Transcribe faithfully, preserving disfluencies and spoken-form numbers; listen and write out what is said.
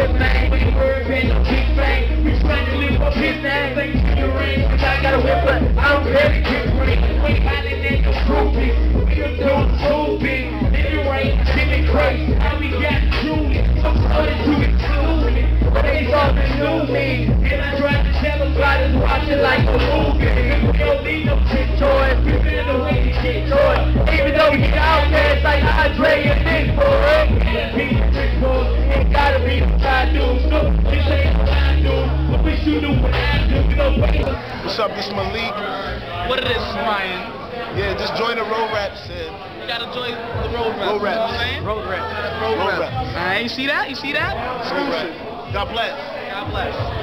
boy, man. We were in the big bang. We trying to live up his name. Thank you to your ring. I got a whip, but I'm ready to bring. We hiding in the groupies. We done doing stupid. In the rain, Jimmy crazy. How we got Julie. I'm starting to exclude me. They thought they knew me. And I tried to tell them God is watching like a movie. We don't need no shit toys. We feel the way to get toys. Even though we get outcasts like Andre and Nick, boy. Can't be the trick, boy. It gotta be what I do. No, this ain't what I do. But we should do what I do. We don't wait. What's up, this is Malik. What it is, Ryan? Yeah, just join the Road Raps. And You gotta join the road rap. Road You know what I'm Raps. saying? Road rap. Road, Road rap. Raps. Alright, you see that? You see that? Road Raps. God bless. God bless.